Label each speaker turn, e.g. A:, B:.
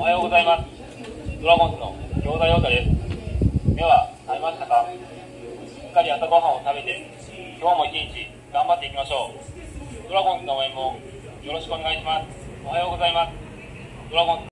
A: おはようございます。ドラゴンズの京田陽太です。では、食べましたか？しっかり朝ごはんを食べて、今日も一日頑張っていきましょう。ドラゴンズの応援もよろしくお願いします。おはようございます。ドラゴンズ